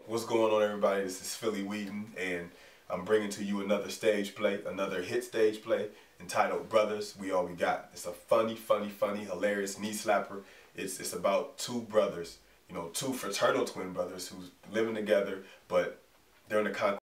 What's going on, everybody? This is Philly Weeden, and I'm bringing to you another stage play, another hit stage play entitled Brothers, We All We Got. It's a funny, hilarious knee slapper. It's about two brothers, you know, two fraternal twin brothers who's living together, but they're in a